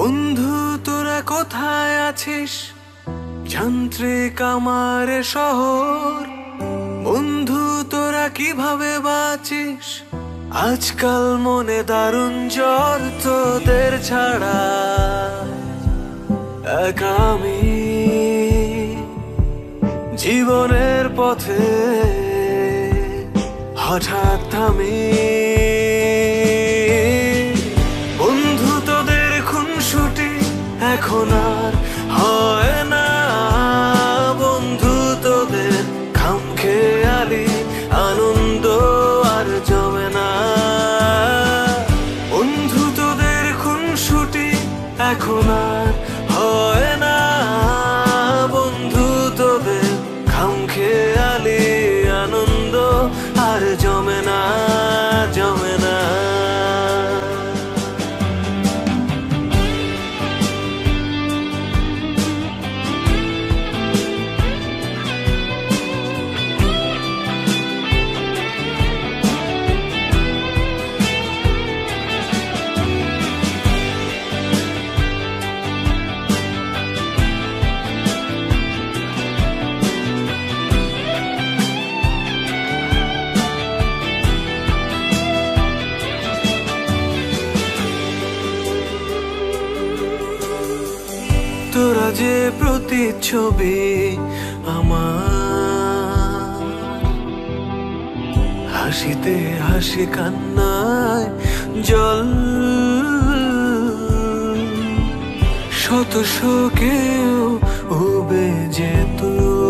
বন্ধু তোরা কোথায় আছিস? যান্ত্রিক আমার শহর। বন্ধু তোরা কিভাবে বাঁচিস? আজকাল মনে দারুণ জ্বর, তোদের ছাড়া একা আমি জীবনের পথে হঠাৎ থামি। বন্ধু তোদের খুনসুটি এখন আর হয় না, বন্ধু তোদের খামখেয়ালি আনন্দ আর জমে না। বন্ধু তোদের খুনসুটি এখন আর হয় না, বন্ধু তোদের খামখেয়ালি আনন্দ আর জমে না, জমে না। তোরা যে প্রতিচ্ছবি আমার, হাসিতে হাসি কান্নায় জল, শত শোকেও উবে যেত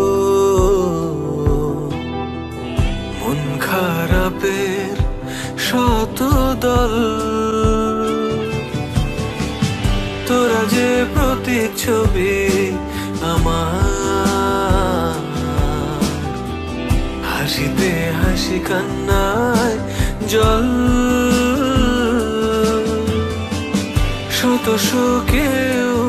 মন খারাপের শত দল। তোরা যে প্রতিচ্ছবি আমার, হাসিতে হাসি কান্নায় জল, শত শোকেও